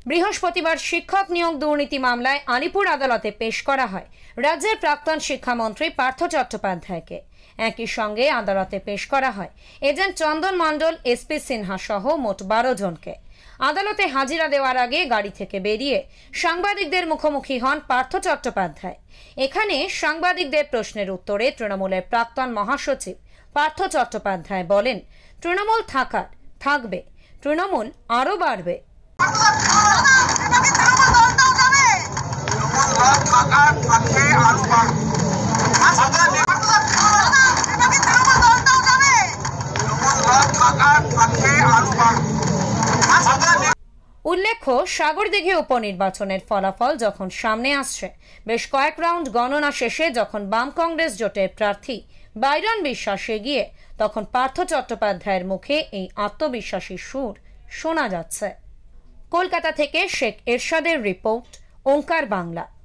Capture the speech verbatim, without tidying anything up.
বৃহস্পতিবার শিক্ষক নিয়োগ দুর্নীতি মামলায় আলিপুর আদালতে পেশ করা হয় রাজ্যের প্রাক্তন শিক্ষামন্ত্রী পার্থ চট্টোপাধ্যায়কে। একই সঙ্গে আদালতে পেশ করা হয় এজেন্ট চন্দন মণ্ডল, এসপি সিনহা সহ মোট বারো জনকে। আদালতে হাজিরা দেওয়ার আগে গাড়ি থেকে বেরিয়ে সাংবাদিকদের মুখোমুখি হন পার্থ চট্টোপাধ্যায়। এখানে সাংবাদিকদের প্রশ্নের উত্তরে তৃণমূলের প্রাক্তন মহাসচিব পার্থ চট্টোপাধ্যায় বলেন, তৃণমূল থাকার থাকবে, তৃণমূল আরও বাড়বে। উল্লেখ্য, সাগরদিঘি উপনির্বাচনের ফলাফল যখন সামনে আসছে, বেশ কয়েক রাউন্ড গণনা শেষে যখন বাম কংগ্রেস জোটের প্রার্থী বাইরন বিশ্বাস এগিয়ে, তখন পার্থ চট্টোপাধ্যায়ের মুখে এই আত্মবিশ্বাসী সুর শোনা যাচ্ছে। কলকাতা থেকে শেখ এরশাদের রিপোর্ট, ওঙ্কার বাংলা।